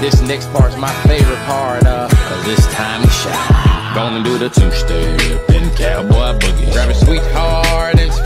This next part's my favorite part, cause it's time to shine. Gonna do the two-step and cowboy boogie. Grab a sweetheart and